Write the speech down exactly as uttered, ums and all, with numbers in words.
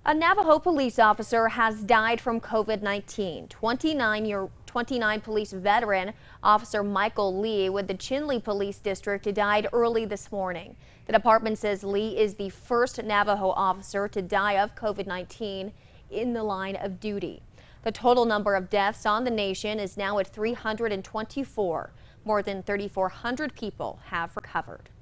A Navajo police officer has died from COVID nineteen. twenty-nine-year twenty-nine police veteran Officer Michael Lee with the Chinle Police District died early this morning. The department says Lee is the first Navajo officer to die of COVID nineteen in the line of duty. The total number of deaths on the nation is now at three hundred twenty-four. More than three thousand four hundred people have recovered.